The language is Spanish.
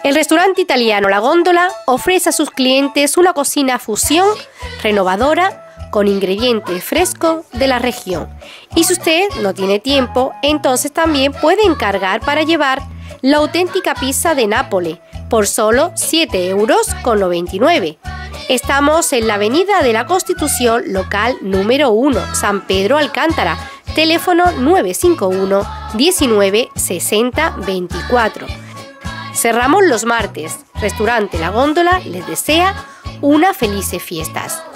El restaurante italiano La Góndola ofrece a sus clientes una cocina fusión renovadora con ingredientes frescos de la región. Y si usted no tiene tiempo, entonces también puede encargar para llevar la auténtica pizza de Nápoles por solo 7,99 €. Estamos en la Avenida de la Constitución, local número 1, San Pedro Alcántara, teléfono 951 19 60 24. Cerramos los martes. Restaurante La Góndola les desea unas felices fiestas.